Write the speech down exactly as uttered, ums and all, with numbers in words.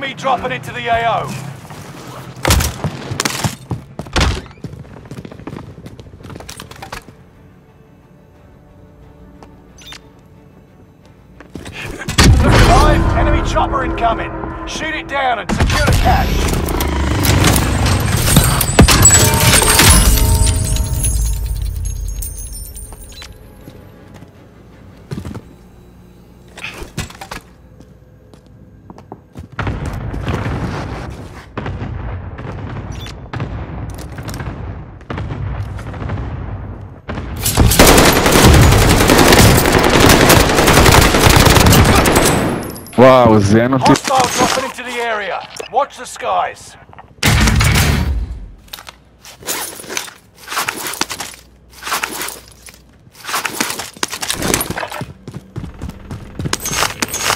Enemy dropping into the A O. Look alive, enemy chopper incoming. Shoot it down and secure the cache. וואו, זה נותן... Hostile dropping into the area. Watch the skies.